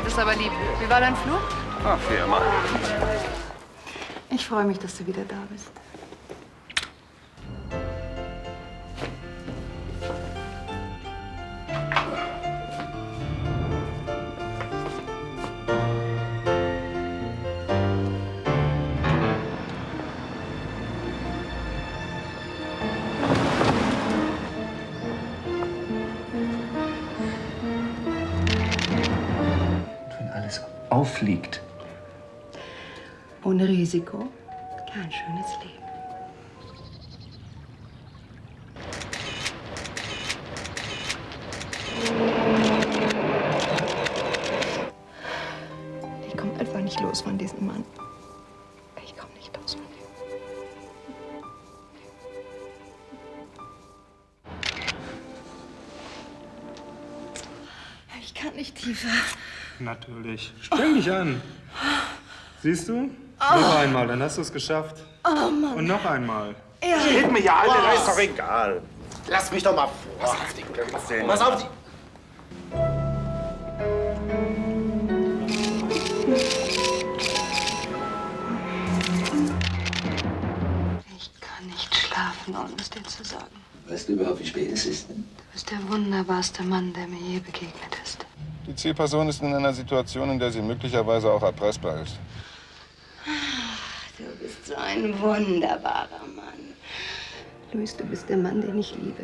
Das ist aber lieb. Wie war dein Flug? Ach, wie immer. Ich freue mich, dass du wieder da bist. Auffliegt. Ohne Risiko kein schönes Leben. Ich komme einfach nicht los von diesem Mann. Ich komme nicht los von ihm. Ich kann nicht tiefer. Natürlich. Streng dich an. Siehst du? Noch einmal, dann hast du es geschafft. Oh Mann. Und noch einmal. Ja. Geht mir ja alle, ist doch egal. Lass mich doch mal vor. Pass auf die... Ich kann nicht schlafen, ohne es dir zu sagen. Weißt du überhaupt, wie spät es ist? Du bist der wunderbarste Mann, der mir je begegnet ist. Die Zielperson ist in einer Situation, in der sie möglicherweise auch erpressbar ist. Du bist so ein wunderbarer Mann. Luis, du bist der Mann, den ich liebe.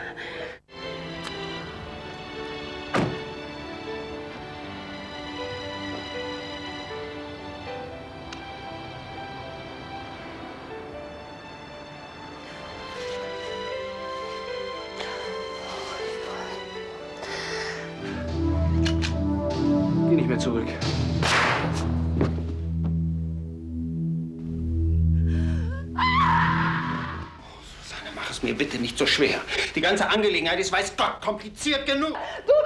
Geh nicht mehr zurück. Susanne, mach es mir bitte nicht so schwer. Die ganze Angelegenheit ist, weiß Gott, kompliziert genug. Du